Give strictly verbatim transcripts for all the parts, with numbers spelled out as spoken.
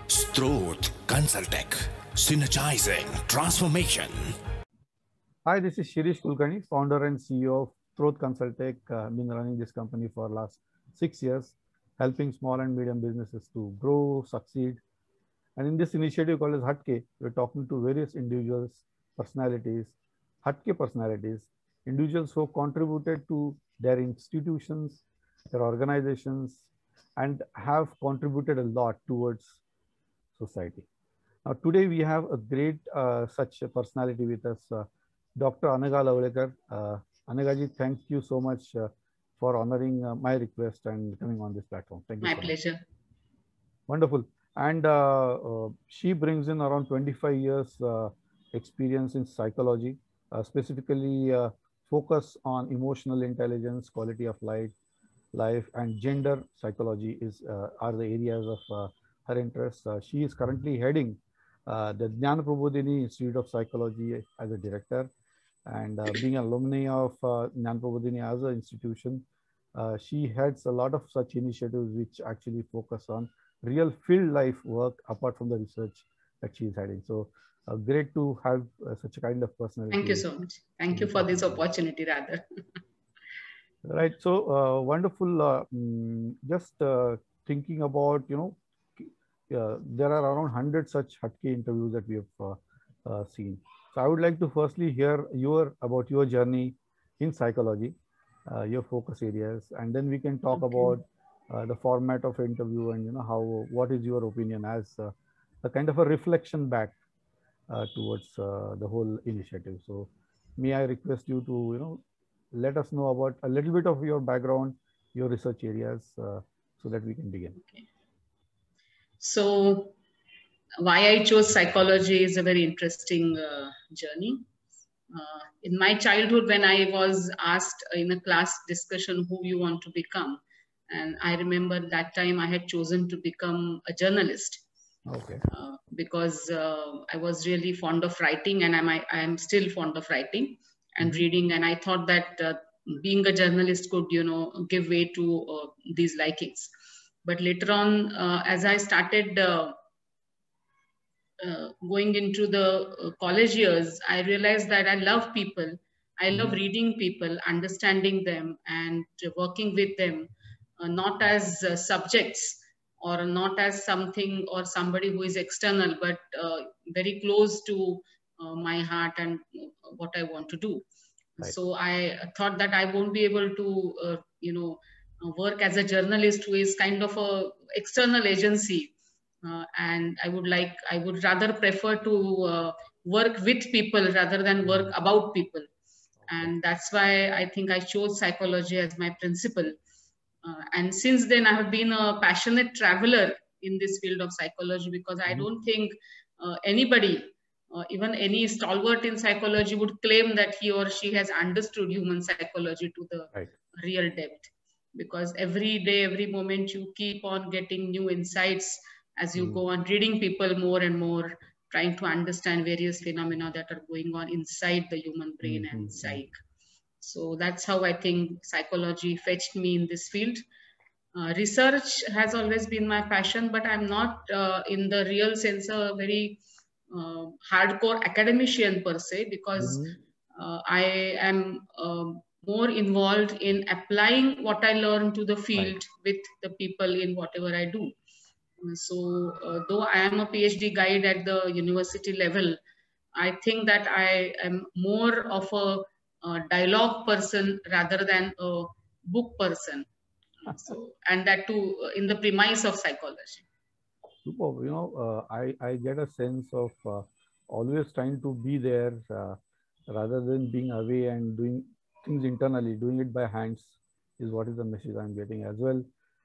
Stroth Consultech, synergizing transformation. Hi, this is Shirish Kulkarni, founder and C E O of Stroth Consultech. Uh, I've been running this company for the last six years, helping small and medium businesses to grow, succeed. And in this initiative called as Hatke, we're talking to various individuals, personalities, Hatke personalities, individuals who have contributed to their institutions, their organizations, and have contributed a lot towards society. Now, today we have a great uh, such a personality with us, uh, Doctor Anaga Lavlekar. Uh, Anagaji, thank you so much uh, for honoring uh, my request and coming on this platform. Thank you. My so pleasure. Much. Wonderful. And uh, uh, she brings in around twenty-five years uh, experience in psychology, uh, specifically uh, focus on emotional intelligence, quality of life, life, and gender psychology is uh, are the areas of uh, her interest. Uh, she is currently heading uh, the Jnana Prabodhini Institute of Psychology as a director, and uh, being an alumni of uh, Jnana Prabodhini as an institution, uh, she heads a lot of such initiatives which actually focus on real field life work apart from the research that she is heading. So uh, great to have uh, such a kind of personality. Thank you so much. Thank you for this opportunity rather. Right. So uh, wonderful. Uh, mm, just uh, thinking about, you know, uh, there are around one hundred such Hatke interviews that we have uh, uh, seen. So I would like to firstly hear your about your journey in psychology, uh, your focus areas, and then we can talk okay. about uh, the format of interview and, you know, how, what is your opinion as uh, a kind of a reflection back uh, towards uh, the whole initiative. So may I request you to, you know, let us know about a little bit of your background, your research areas, uh, so that we can begin. Okay. So why I chose psychology is a very interesting uh, journey. Uh, in my childhood, when I was asked in a class discussion who you want to become, and I remember that time I had chosen to become a journalist. Okay. Uh, because uh, I was really fond of writing, and I'm, I am still fond of writing and mm-hmm. reading, and I thought that uh, being a journalist could, you know, give way to uh, these likings. But later on, uh, as I started uh, uh, going into the uh, college years, I realized that I love people. I love mm-hmm. reading people, understanding them, and working with them, uh, not as uh, subjects, or not as something or somebody who is external, but uh, very close to uh, my heart and what I want to do. Right. So I thought that I won't be able to, uh, you know, work as a journalist who is kind of a external agency. Uh, and I would like, I would rather prefer to uh, work with people rather than work about people. And that's why I think I chose psychology as my principal. Uh, and since then, I have been a passionate traveler in this field of psychology, because I don't think uh, anybody, uh, even any stalwart in psychology, would claim that he or she has understood human psychology to the right. real depth. Because every day, every moment, you keep on getting new insights as you mm. go on reading people more and more, trying to understand various phenomena that are going on inside the human brain mm-hmm. and psyche. So that's how I think psychology fetched me in this field. Uh, research has always been my passion, but I'm not uh, in the real sense a very uh, hardcore academician per se, because mm-hmm. uh, I am uh, more involved in applying what I learn to the field right. with the people in whatever I do. So uh, though I am a PhD guide at the university level, I think that I am more of a Uh, dialogue person rather than a book person. So, and that too uh, in the premise of psychology. Super. You know, uh, I, I get a sense of uh, always trying to be there uh, rather than being away and doing things internally. Doing it by hands is what is the message I'm getting as well.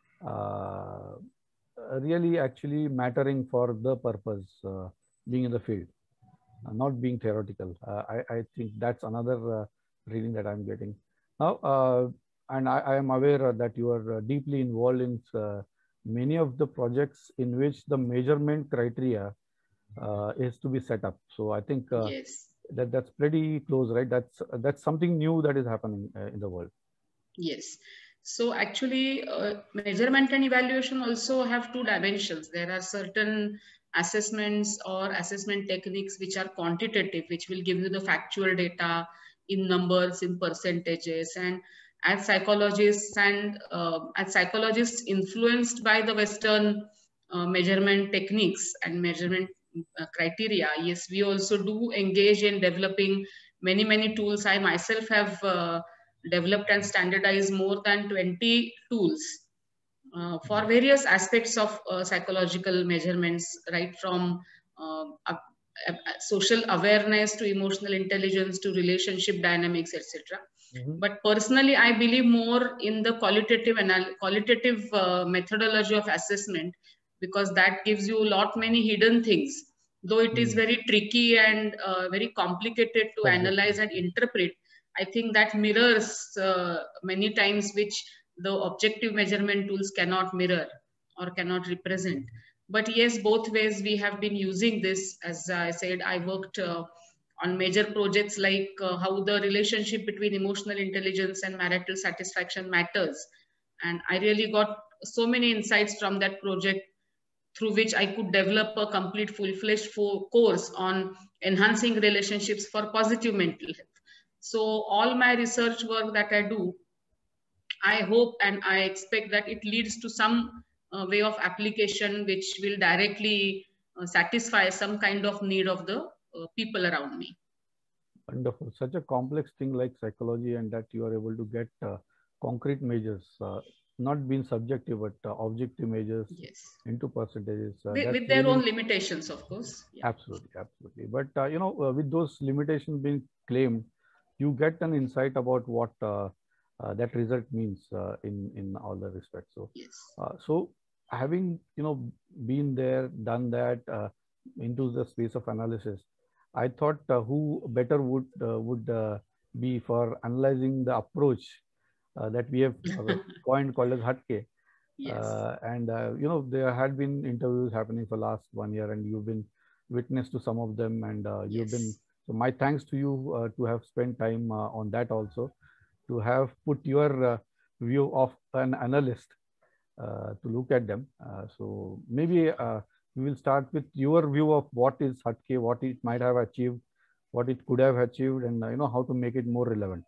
Uh, really actually mattering for the purpose, uh, being in the field, uh, not being theoretical. Uh, I, I think that's another uh, reading that I'm getting now, uh, and I, I am aware that you are uh, deeply involved in uh, many of the projects in which the measurement criteria uh, is to be set up. So I think uh, yes. that that's pretty close, right? That's that's something new that is happening uh, in the world. Yes. So actually, uh, measurement and evaluation also have two dimensions. There are certain assessments or assessment techniques which are quantitative, which will give you the factual data in numbers, in percentages. And as psychologists and uh, as psychologists influenced by the Western uh, measurement techniques and measurement uh, criteria, yes, we also do engage in developing many, many tools. I myself have uh, developed and standardized more than twenty tools uh, for various aspects of uh, psychological measurements, right from uh, uh, uh, social awareness to emotional intelligence to relationship dynamics, et cetera. Mm-hmm. But personally, I believe more in the qualitative and qualitative uh, methodology of assessment, because that gives you a lot many hidden things. Though it mm. is very tricky and uh, very complicated to okay. analyze and interpret, I think that mirrors uh, many times which the objective measurement tools cannot mirror or cannot represent. But yes, both ways we have been using this. As I said, I worked uh, on major projects like uh, how the relationship between emotional intelligence and marital satisfaction matters. And I really got so many insights from that project, through which I could develop a complete full-fledged course on enhancing relationships for positive mental health. So all my research work that I do, I hope and I expect that it leads to some uh, way of application which will directly uh, satisfy some kind of need of the uh, people around me. Wonderful. Such a complex thing like psychology, and that you are able to get uh, concrete measures, uh, not being subjective, but uh, objective measures yes. into percentages. Uh, with, with their really, own limitations, of course. Yeah. Absolutely, absolutely. But, uh, you know, uh, with those limitations being claimed, you get an insight about what uh, uh, that result means uh, in, in all the respects. So, yes. uh, so having, you know, been there, done that uh, into the space of analysis, I thought uh, who better would, uh, would uh, be for analyzing the approach Uh, that we have uh, coined called as Hatke. Yes. Uh, and, uh, you know, there had been interviews happening for last one year and you've been witness to some of them. And uh, you've yes. been, so my thanks to you uh, to have spent time uh, on that also, to have put your uh, view of an analyst uh, to look at them. Uh, so maybe uh, we will start with your view of what is Hatke, what it might have achieved, what it could have achieved, and, uh, you know, how to make it more relevant.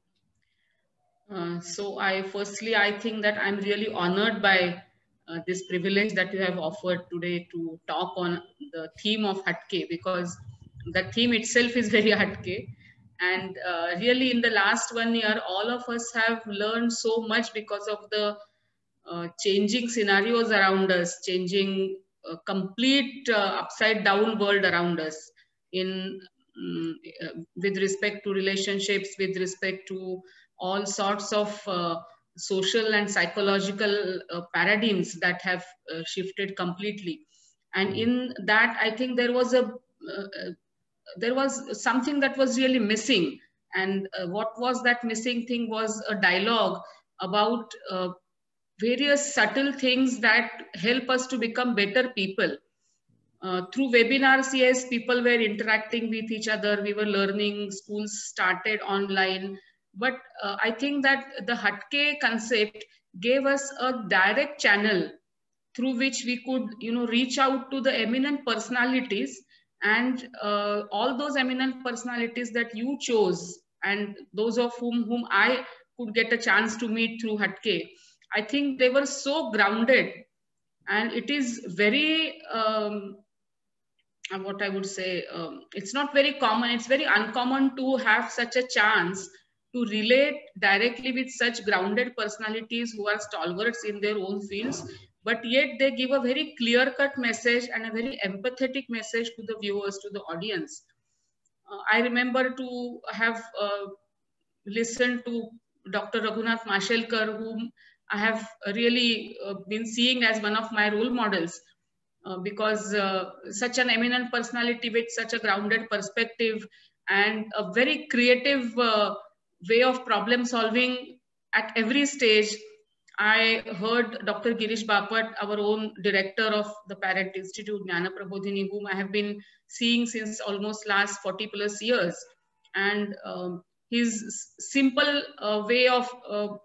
Uh, so I firstly, I think that I'm really honored by uh, this privilege that you have offered today to talk on the theme of Hatke, because the theme itself is very Hatke. And uh, really in the last one year, all of us have learned so much because of the uh, changing scenarios around us, changing uh, complete uh, upside down world around us in um, uh, with respect to relationships, with respect to all sorts of uh, social and psychological uh, paradigms that have uh, shifted completely. And in that, I think there was a uh, there was something that was really missing. And uh, what was that missing thing was a dialogue about uh, various subtle things that help us to become better people. Uh, through webinars, yes, people were interacting with each other. We were learning, schools started online. But uh, I think that the Hatke concept gave us a direct channel through which we could, you know, reach out to the eminent personalities, and uh, all those eminent personalities that you chose and those of whom, whom I could get a chance to meet through Hatke. I think they were so grounded, and it is very, um, what I would say, um, it's not very common, it's very uncommon to have such a chance to relate directly with such grounded personalities who are stalwarts in their own fields, but yet they give a very clear-cut message and a very empathetic message to the viewers, to the audience. Uh, I remember to have uh, listened to Doctor Raghunath Mashelkar, whom I have really uh, been seeing as one of my role models, uh, because uh, such an eminent personality with such a grounded perspective and a very creative uh, way of problem solving at every stage. I heard Doctor Girish Bapat, our own director of the Parent Institute, Jnana Prabodhini, whom I have been seeing since almost last forty plus years. And um, his simple uh, way of uh,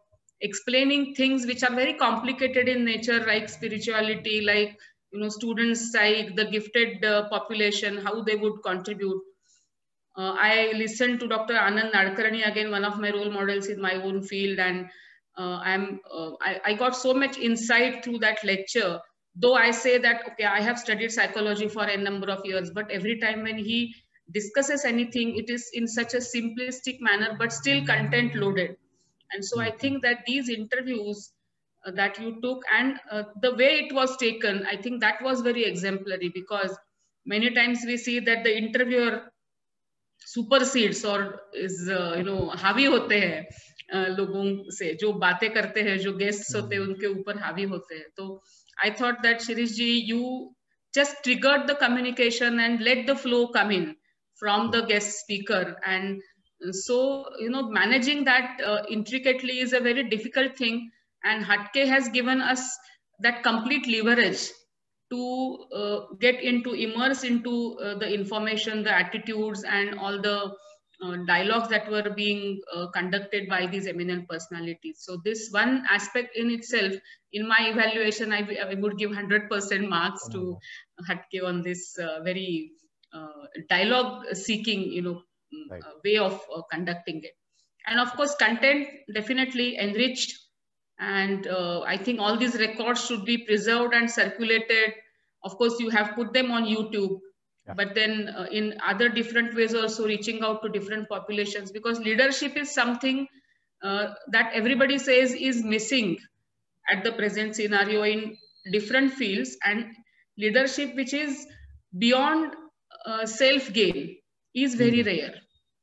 explaining things which are very complicated in nature, like spirituality, like, you know, students, like the gifted uh, population, how they would contribute. Uh, I listened to Doctor Anand Nadkarni, again, one of my role models in my own field, and uh, I'm uh, I, I got so much insight through that lecture. Though I say that, okay, I have studied psychology for a number of years, but every time when he discusses anything, it is in such a simplistic manner, but still content loaded. And so I think that these interviews uh, that you took, and uh, the way it was taken, I think that was very exemplary, because many times we see that the interviewer supersedes or is uh, you know हावी होते हैं uh, लोगों से, जो बातें करते हैं, जो गेस्ट्स होते हैं उनके ऊपर हावी होते हैं. तो I thought that Shirish ji, you just triggered the communication and let the flow come in from the guest speaker. And so, you know, managing that uh, intricately is a very difficult thing. And Hatke has given us that complete leverage to uh, get into, immerse into uh, the information, the attitudes, and all the uh, dialogues that were being uh, conducted by these eminent personalities. So this one aspect in itself, in my evaluation, I, I would give one hundred percent marks to Hatke on this uh, very uh, dialogue-seeking, you know, right. uh, way of uh, conducting it. And of course, content definitely enriched. And uh, I think all these records should be preserved and circulated. Of course, you have put them on YouTube, yeah. but then uh, in other different ways also reaching out to different populations, because leadership is something uh, that everybody says is missing at the present scenario in different fields, and leadership which is beyond uh, self-gain is very mm-hmm. rare.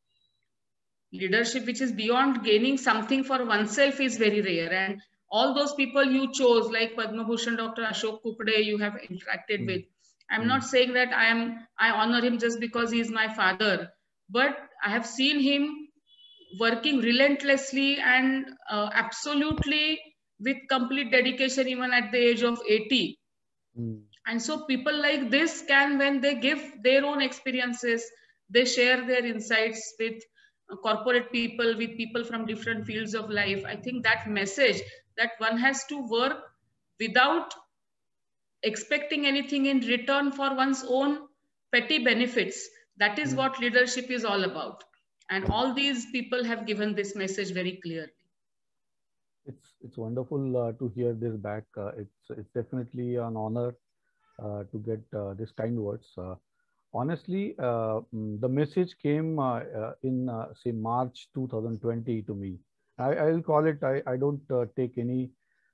Leadership which is beyond gaining something for oneself is very rare. And all those people you chose, like Padma Bhushan Doctor Ashok Kupde, you have interacted mm. with. I'm mm. not saying that I am I honor him just because he is my father, but I have seen him working relentlessly and uh, absolutely with complete dedication, even at the age of eighty. Mm. And so people like this can, when they give their own experiences, they share their insights with corporate people, with people from different fields of life. I think that message that one has to work without expecting anything in return for one's own petty benefits, that is mm. what leadership is all about. And all these people have given this message very clearly. It's, it's wonderful uh, to hear this back. Uh, it's, it's definitely an honor uh, to get uh, this kind words. Uh, Honestly, uh, the message came uh, uh, in, uh, say, March two thousand twenty to me. I, I'll call it, I, I don't uh, take any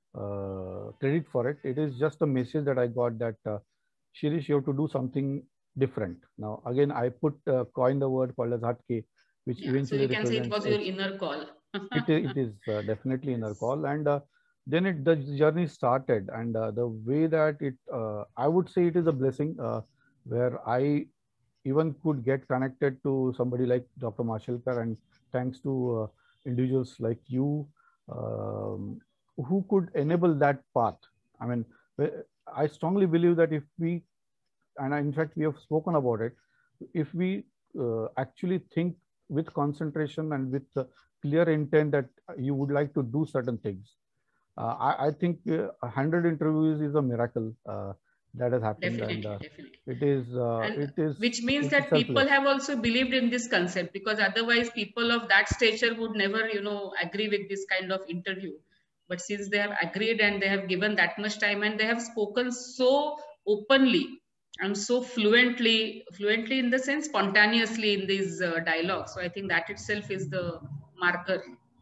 uh, credit for it. It is just a message that I got that, uh, Shirish, you have to do something different. Now, again, I put, uh, coined the word called as Hatke, which yeah, eventually so you can say it was your inner call. it is, it is uh, definitely inner call. And uh, then it, the journey started. And uh, the way that it, uh, I would say it is a blessing. Uh, where I even could get connected to somebody like Doctor Mashelkar, and thanks to uh, individuals like you um, who could enable that path. I mean, I strongly believe that if we, and in fact we have spoken about it, if we uh, actually think with concentration and with uh, clear intent that you would like to do certain things, uh, I, I think uh, one hundred interviews is a miracle. Uh, that has happened. Definitely, and, uh, definitely. It is, uh, it is, which means that selfless. People have also believed in this concept, because otherwise people of that stature would never, you know, agree with this kind of interview. But since they have agreed and they have given that much time and they have spoken so openly and so fluently, fluently in the sense spontaneously in these uh, dialogues. So I think that itself is the marker.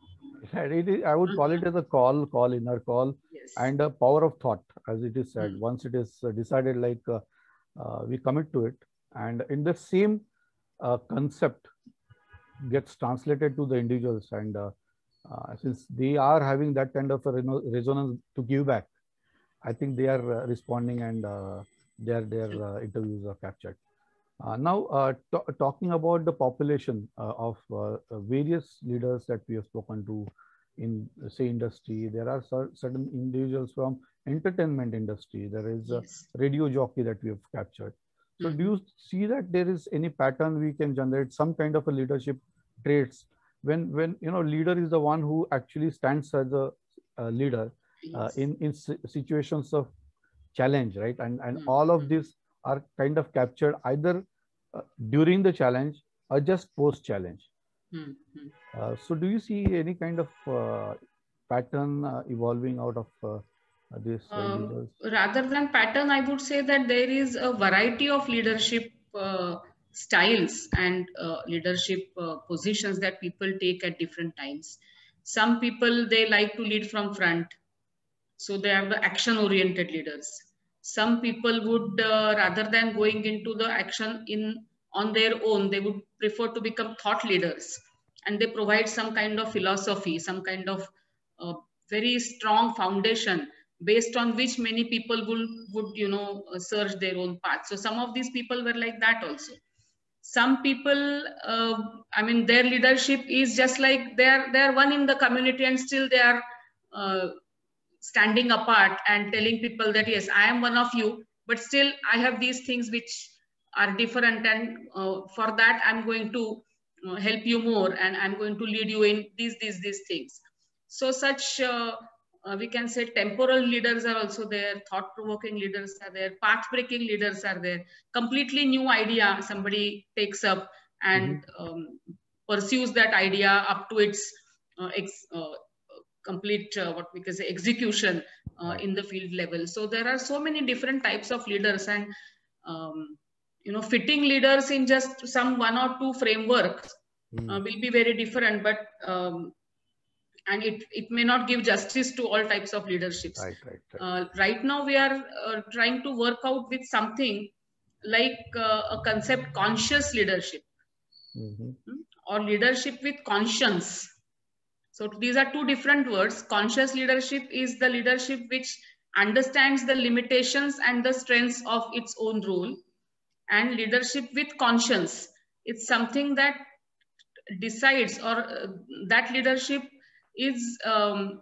It is, I would call it as a call, call, inner call, yes. and a power of thought, as it is said. Mm. Once it is decided, like uh, uh, we commit to it, and in the same uh, concept gets translated to the individuals. And uh, uh, since they are having that kind of a resonance to give back, I think they are uh, responding, and uh, their their uh, interviews are captured. Uh, now, uh, talking about the population uh, of uh, various leaders that we have spoken to in, say, industry, there are certain individuals from entertainment industry. There is a yes. radio jockey that we have captured. So mm-hmm. do you see that there is any pattern we can generate, some kind of a leadership traits when, when, you know, leader is the one who actually stands as a uh, leader uh, Yes. in, in situations of challenge, right? And, and Mm. all of these are kind of captured either uh, during the challenge or just post challenge. Mm. Mm. Uh, so do you see any kind of uh, pattern uh, evolving out of uh, these uh, Um, leaders? rather than pattern, I would say that there is a variety of leadership uh, styles and uh, leadership uh, positions that people take at different times. Some people, they like to lead from front, so they are the action oriented leaders. Some people would uh, rather than going into the action in on their own, they would prefer to become thought leaders, and they provide some kind of philosophy, some kind of uh, very strong foundation based on which many people will would you know uh, search their own path. So some of these people were like that also. Some people, uh, I mean, their leadership is just like they're they're one in the community, and still they are uh, standing apart and telling people that yes, I am one of you, but still I have these things which are different, and uh, for that I'm going to uh, help you more, and I'm going to lead you in these these these things. So such uh, uh, we can say temporal leaders are also there, thought-provoking leaders are there, path-breaking leaders are there, completely new idea somebody takes up and Mm-hmm. um, pursues that idea up to its uh, ex, uh, complete uh, what we can say execution uh, Right. in the field level. So there are so many different types of leaders, and um, you know fitting leaders in just some one or two frameworks Mm. uh, will be very different, but um, and it, it may not give justice to all types of leaderships. Right, right, right. Uh, right now we are uh, trying to work out with something like uh, a concept conscious leadership. Mm-hmm. Or leadership with conscience. So these are two different words. Conscious leadership is the leadership which understands the limitations and the strengths of its own role. And leadership with conscience, it's something that decides, or uh, that leadership is um,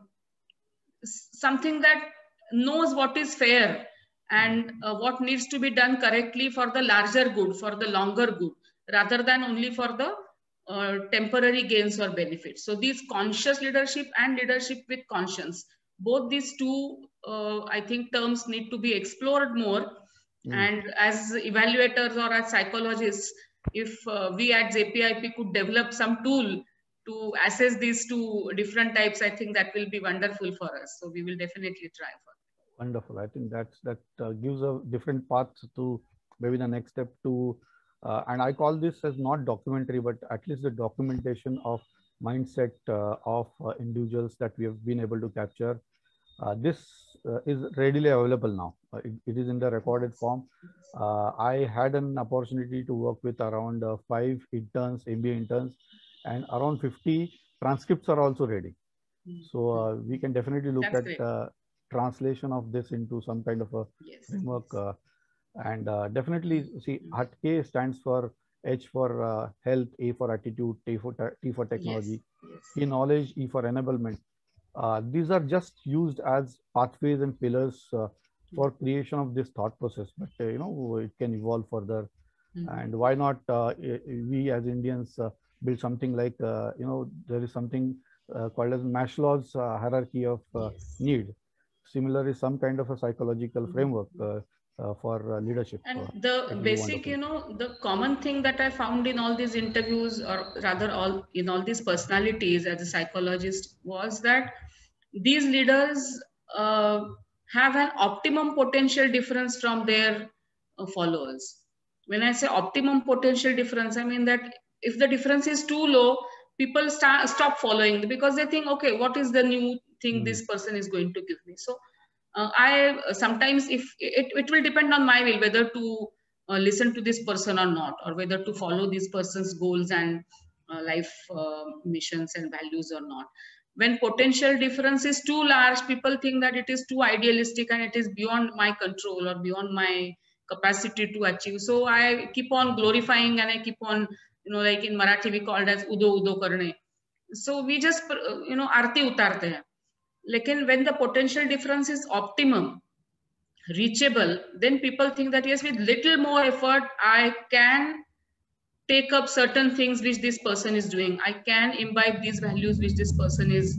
something that knows what is fair and uh, what needs to be done correctly for the larger good, for the longer good, rather than only for the uh, temporary gains or benefits. So these conscious leadership and leadership with conscience, both these two, uh, I think terms need to be explored more. Mm. And as evaluators or as psychologists, if uh, we at J P I P could develop some tool to assess these two different types, I think that will be wonderful for us. So we will definitely try for it. Wonderful. I think that's, that uh, gives a different path to maybe the next step to, uh, and I call this as not documentary, but at least the documentation of mindset uh, of uh, individuals that we have been able to capture. Uh, this uh, is readily available now. Uh, it, it is in the recorded form. Uh, I had an opportunity to work with around uh, five interns, M B A interns, and around fifty transcripts are also ready. So uh, we can definitely look That's at great. uh, translation of this into some kind of a Yes. framework. Uh, and uh, definitely see, H K stands for H for uh, health, A for attitude, T for, T for technology, Yes. E knowledge, E for enablement. Uh, these are just used as pathways and pillars uh, for creation of this thought process, but uh, you know, it can evolve further. Mm-hmm. And why not uh, we as Indians uh, build something like, uh, you know, there is something uh, called as Maslow's uh, hierarchy of uh, Yes. need. Similarly, some kind of a psychological Mm-hmm. framework uh, uh, for uh, leadership. And uh, the basic, you know, the common thing that I found in all these interviews, or rather all in all these personalities as a psychologist, was that these leaders uh, have an optimum potential difference from their uh, followers. When I say optimum potential difference, I mean that if the difference is too low, people start stop following because they think, okay, what is the new thing mm. this person is going to give me? So uh, I sometimes, if it, it will depend on my will whether to uh, listen to this person or not, or whether to follow this person's goals and uh, life uh, missions and values or not. When potential difference is too large, people think that it is too idealistic and it is beyond my control or beyond my capacity to achieve. So I keep on glorifying and I keep on, you know, like in Marathi we called as udo udo karne. So we just, you know, arti utarte hain. Lekin when the potential difference is optimum, reachable, then people think that yes, with little more effort, I can take up certain things which this person is doing. I can imbibe these values which this person is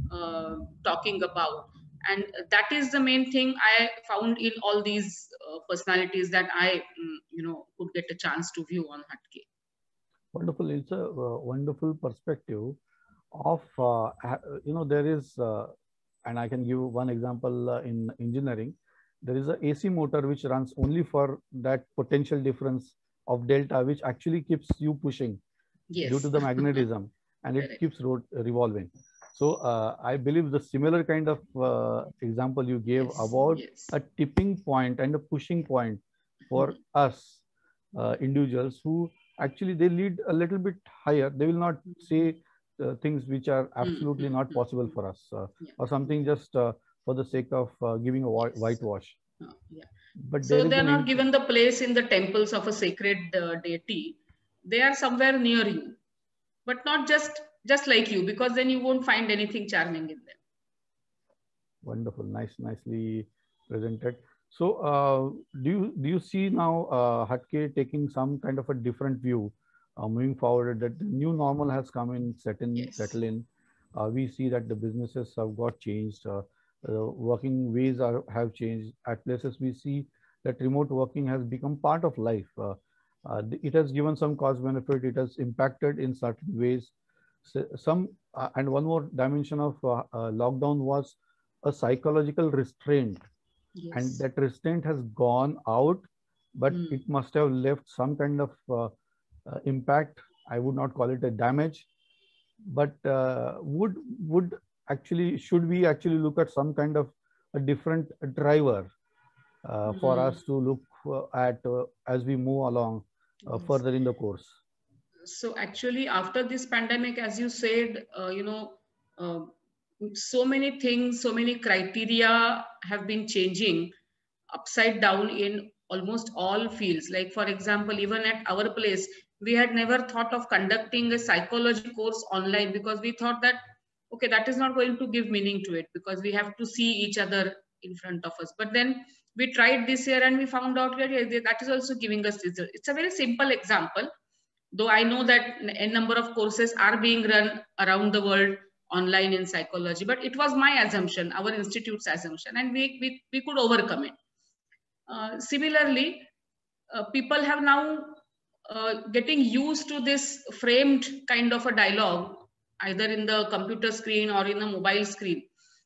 uh, talking about. And that is the main thing I found in all these uh, personalities that I, mm, you know, could get a chance to view on Hatke. Wonderful. It's a uh, wonderful perspective of, uh, you know, there is, uh, and I can give one example uh, in engineering. There is a A C motor which runs only for that potential difference of delta, which actually keeps you pushing yes. due to the magnetism, and it Correct. keeps revolving. So uh, I believe the similar kind of uh, example you gave yes. about yes. a tipping point and a pushing point for mm-hmm. us uh, individuals who actually they lead a little bit higher. They will not say uh, things which are absolutely mm-hmm. not possible for us uh, yeah. or something just uh, for the sake of uh, giving a yes. whitewash. Oh, yeah. But so they're not given the place in the temples of a sacred uh, deity. They are somewhere near you, but not just just like you, because then you won't find anything charming in them. Wonderful, nice, nicely presented. So, uh, do you do you see now uh, Hatke taking some kind of a different view uh, moving forward? That the new normal has come in, set in, yes. settle in. Uh, we see that the businesses have got changed. Uh, uh, working ways are have changed. At places we see that remote working has become part of life. Uh, uh, it has given some cost benefit. It has impacted in certain ways. So some uh, and one more dimension of uh, uh, lockdown was a psychological restraint, yes. and that restraint has gone out, but mm. it must have left some kind of uh, uh, impact. I would not call it a damage, but uh, would would actually should we actually look at some kind of a different driver uh, mm. for us to look uh, at uh, as we move along uh, yes. further in the course? So actually, after this pandemic, as you said, uh, you know, uh, so many things, so many criteria have been changing upside down in almost all fields. Like, for example, even at our place, we had never thought of conducting a psychology course online because we thought that, okay, that is not going to give meaning to it because we have to see each other in front of us. But then we tried this year and we found out that that is also giving us results. It's a very simple example. Though I know that a number of courses are being run around the world online in psychology, but it was my assumption, our institute's assumption, and we, we, we could overcome it. Uh, similarly, uh, people have now uh, getting used to this framed kind of a dialogue, either in the computer screen or in the mobile screen.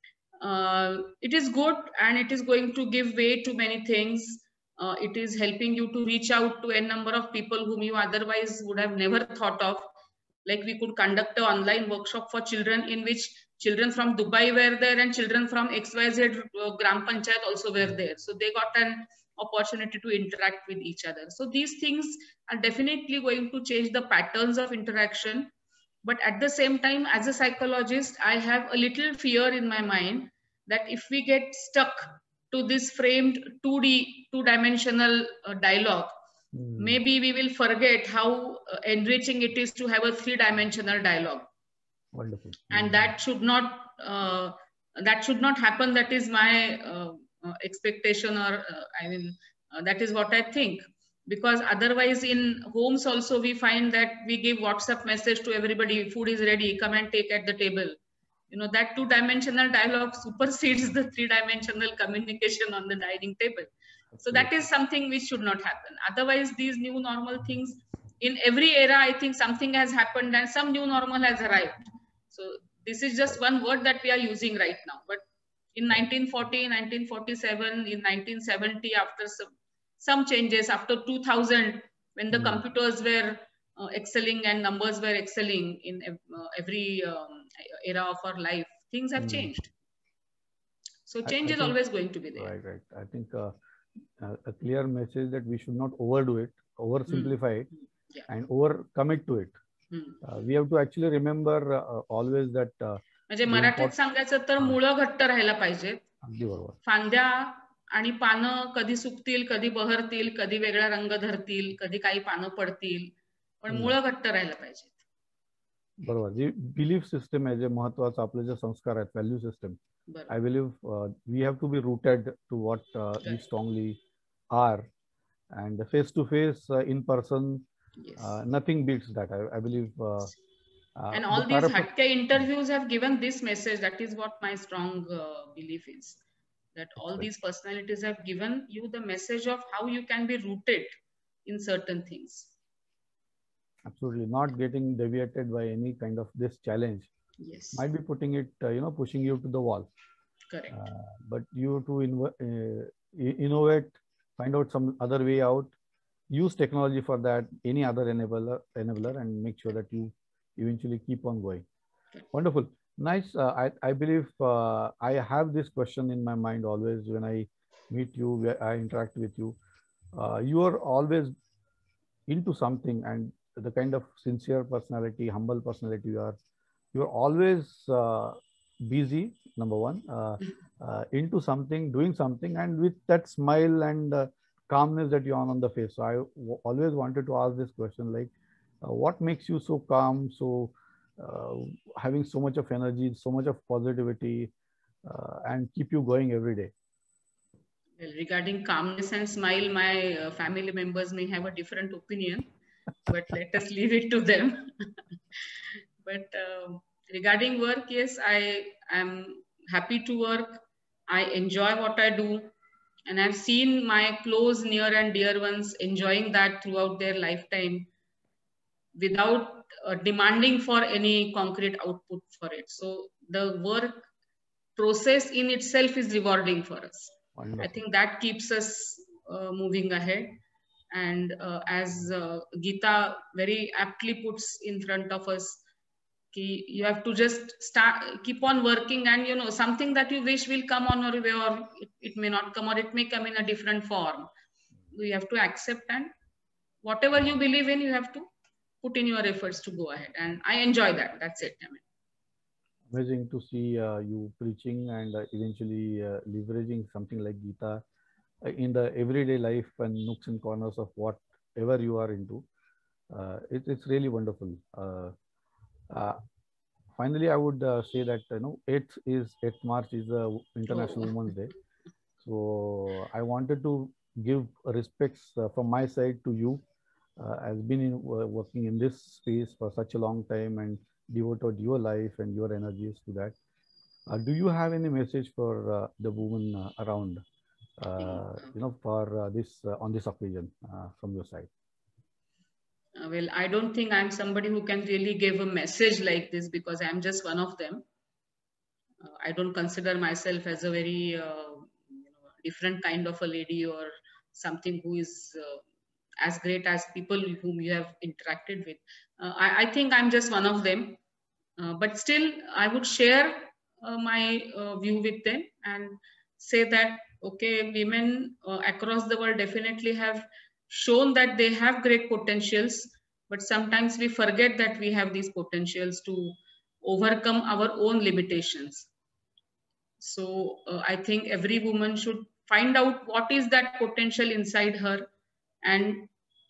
Uh, it is good and it is going to give way to many things. Uh, it is helping you to reach out to a number of people whom you otherwise would have never thought of. Like we could conduct an online workshop for children in which children from Dubai were there and children from X Y Z uh, Gram Panchayat also were there. So they got an opportunity to interact with each other. So these things are definitely going to change the patterns of interaction. But at the same time, as a psychologist, I have a little fear in my mind that if we get stuck to this framed two D, two-dimensional uh, dialogue, mm. maybe we will forget how uh, enriching it is to have a three-dimensional dialogue. Wonderful. And mm. that should not uh, that should not happen. That is my uh, uh, expectation, or uh, I mean, uh, that is what I think. Because otherwise, in homes also we find that we give WhatsApp message to everybody: food is ready, come and take at the table. You know, that two-dimensional dialogue supersedes the three-dimensional communication on the dining table. So that is something which should not happen. Otherwise, these new normal things, in every era, I think something has happened and some new normal has arrived. So this is just one word that we are using right now. But in nineteen forty, nineteen forty-seven, in nineteen seventy, after some, some changes, after two thousand, when the mm. computers were Uh, excelling and numbers were excelling in uh, every um, era of our life, things have mm. changed. So change I, I is think, always going to be there. Right, right. I think uh, a clear message that we should not overdo it, oversimplify mm. it, yeah. and overcommit to it. Mm. Uh, we have to actually remember uh, always that. म्हणजे मराठीत सांगायचं तर मुळं घट्ट राहायला पाहिजेत. अगदी बरोबर. फांद्या आणि पानं कधी सुकतील, कधी बहरतील, कधी वेगळा रंग धरतील, कधी काही पानं पडतील. पण मुळं घट्ट राहायला पाहिजे. बरोबर. जी बिलीफ सिस्टम आहे, जे महत्वाचं आपले जे संस्कार आहेत, value system, I believe we have to be rooted to what we strongly are, and face to face in person nothing beats that. I believe Uh, and the all these paraphr- Hatke interviews have given this message. That is what my strong uh, belief is. That all Excellent. these personalities have given you the message of how you can be rooted in certain things. Absolutely, not getting deviated by any kind of this challenge. Yes. Might be putting it, uh, you know, pushing you to the wall. Correct. Uh, but you to inv- uh, innovate, find out some other way out, use technology for that, any other enabler, enabler, and make sure that you eventually keep on going. Correct. Wonderful. Nice. Uh, I, I believe uh, I have this question in my mind always when I meet you, where I interact with you. Uh, you are always into something, and the kind of sincere personality, humble personality you are, you're always uh, busy, number one, uh, uh, into something, doing something, and with that smile and uh, calmness that you are on the face. So I w- always wanted to ask this question, like, uh, what makes you so calm, so uh, having so much of energy, so much of positivity, uh, and keep you going every day? Well, regarding calmness and smile, my uh, family members may have a different opinion, but let us leave it to them. But uh, regarding work, yes, I am happy to work. I enjoy what I do. And I've seen my close, near, and dear ones enjoying that throughout their lifetime without uh, demanding for any concrete output for it. So the work process in itself is rewarding for us. Wonderful. I think that keeps us uh, moving ahead. And uh, as uh, Geeta very aptly puts in front of us, ki you have to just start, keep on working, and you know, something that you wish will come on your way, or it, it may not come, or it may come in a different form. You have to accept, and whatever you believe in, you have to put in your efforts to go ahead. And I enjoy that. That's it. I mean. Amazing to see uh, you preaching and uh, eventually uh, leveraging something like Geeta uh, in the everyday life and nooks and corners of whatever you are into. Uh, it, it's really wonderful. Uh, uh, finally, I would uh, say that you know, eighth is eighth March is the International Oh. Women's Day. So I wanted to give respects uh, from my side to you, uh, as been in, uh, working in this space for such a long time and devoted your life and your energies to that. Uh, do you have any message for uh, the women uh, around, uh, you know, for uh, this uh, on this occasion uh, from your side? Uh, well, I don't think I'm somebody who can really give a message like this, because I'm just one of them. Uh, I don't consider myself as a very uh, you know, different kind of a lady, or something who is uh, as great as people whom you have interacted with. Uh, I, I think I'm just one of them. Uh, but still, I would share uh, my uh, view with them and say that, okay, women uh, across the world definitely have shown that they have great potentials, but sometimes we forget that we have these potentials to overcome our own limitations. So uh, I think every woman should find out what is that potential inside her, and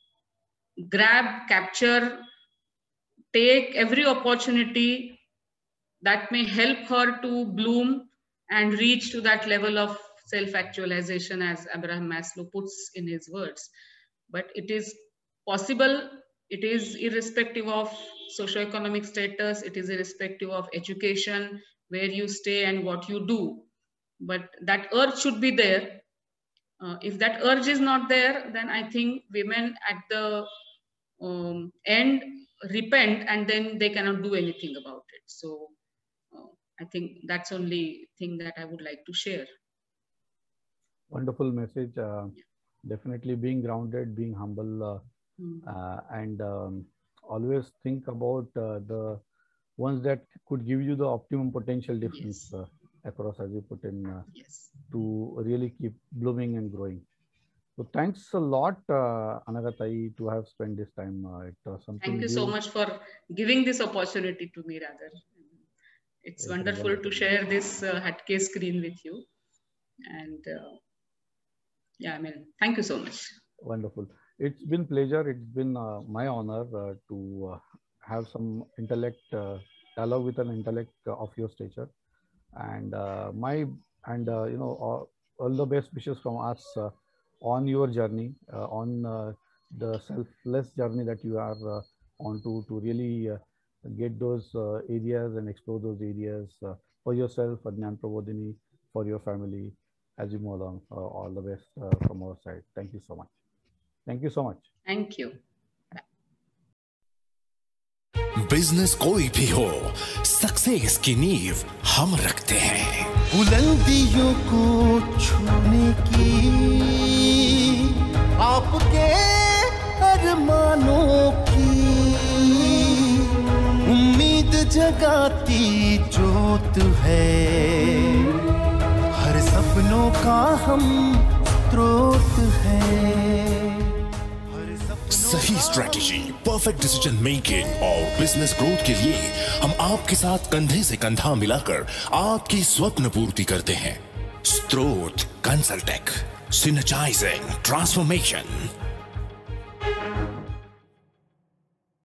grab, capture, take every opportunity that may help her to bloom and reach to that level of self-actualization, as Abraham Maslow puts in his words. But it is possible. It is irrespective of socioeconomic status. It is irrespective of education, where you stay and what you do. But that urge should be there. Uh, if that urge is not there, then I think women at the um, end repent, and then they cannot do anything about it. So uh, I think that's only thing that I would like to share. Wonderful message. Uh, Yeah. Definitely being grounded, being humble, uh, Mm. uh, and um, always think about uh, the ones that could give you the optimum potential difference Yes. uh, across, as you put in, uh, Yes. to really keep blooming and growing. So thanks a lot, uh, Anagatai, to have spent this time. Uh, it was something Thank you new. so much for giving this opportunity to me, rather. It's It is wonderful wonderful. to share this uh, Hatke screen with you. And uh, yeah, I mean, thank you so much. Wonderful. It's been pleasure. It's been uh, my honor uh, to uh, have some intellect uh, dialogue with an intellect uh, of your stature, and uh, my and uh, you know all, all the best wishes from us uh, on your journey, uh, on uh, the selfless journey that you are uh, on to to really uh, get those uh, areas and explore those areas uh, for yourself, for Gnan Prabodhini, for your family as you move along. Uh, all the best uh, from our side. Thank you so much. Thank you so much. Thank you. Business कोई भी हो, success की नींव हम रखते हैं। बुलंदियों को छूने की आपके अरमानों की उम्मीद जगाती जोत है, हर सपनों का हम स्रोत है। सही स्ट्रेटेजी, परफेक्ट डिसीजन मेकिंग और बिजनेस ग्रोथ के लिए हम आपके साथ कंधे से कंधा मिलाकर आपकी स्वप्न पूर्ति करते हैं। स्त्रोत कंसल्टेक, सिनर्जाइजिंग ट्रांसफॉर्मेशन।